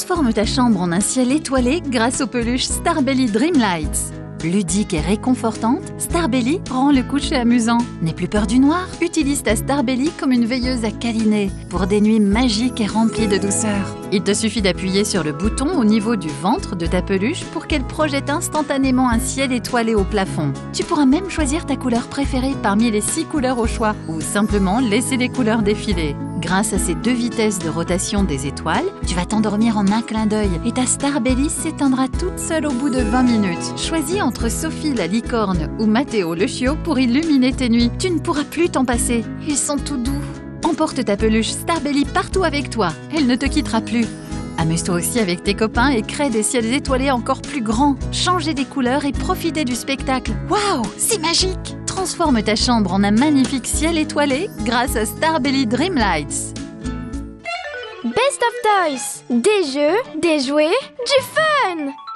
Transforme ta chambre en un ciel étoilé grâce aux peluches Starbelly Dreamlights. Ludique et réconfortante, Starbelly rend le coucher amusant. N'aie plus peur du noir, utilise ta Starbelly comme une veilleuse à câliner pour des nuits magiques et remplies de douceur. Il te suffit d'appuyer sur le bouton au niveau du ventre de ta peluche pour qu'elle projette instantanément un ciel étoilé au plafond. Tu pourras même choisir ta couleur préférée parmi les 6 couleurs au choix ou simplement laisser les couleurs défiler. Grâce à ces 2 vitesses de rotation des étoiles, tu vas t'endormir en un clin d'œil et ta Starbelly s'éteindra toute seule au bout de 20 minutes. Choisis entre Sophie la licorne ou Mathéo le chiot pour illuminer tes nuits. Tu ne pourras plus t'en passer. Ils sont tout doux. Emporte ta peluche Starbelly partout avec toi. Elle ne te quittera plus. Amuse-toi aussi avec tes copains et crée des ciels étoilés encore plus grands. Changez des couleurs et profitez du spectacle. Waouh, c'est magique! Transforme ta chambre en un magnifique ciel étoilé grâce à Starbelly Dreamlights. Best of Toys. Des jeux, des jouets, du fun!